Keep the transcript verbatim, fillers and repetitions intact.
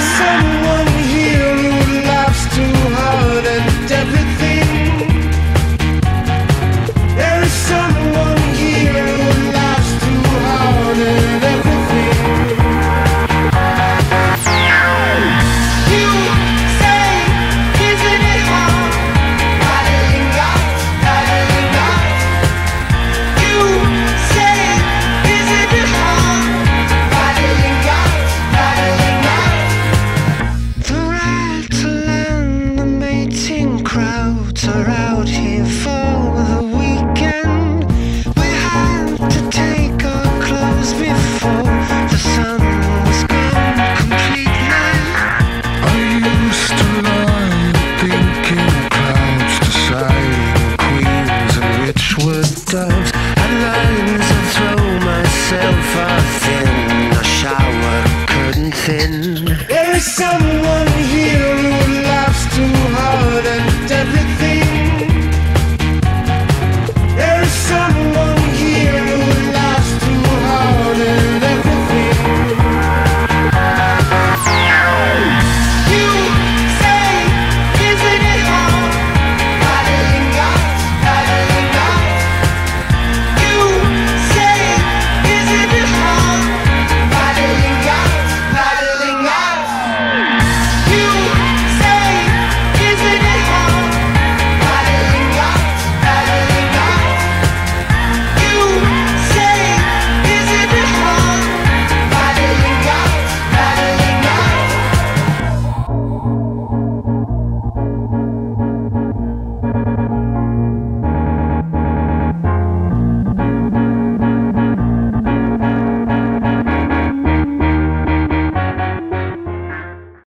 is someone here who laughs too hard at everything. There is someone here who laughs too hard at everything. You say, isn't it hard? Paddling out, paddling out. You say, isn't it hard? Paddling out, paddling out. The rattle and the mating crowds are out here for the weekend. We had to take our clothes before the sun was gone completely. I used to lie thinking clouds deciding queens and rich wood doves. I learned to throw myself off in a shower curtain thin. There is someone here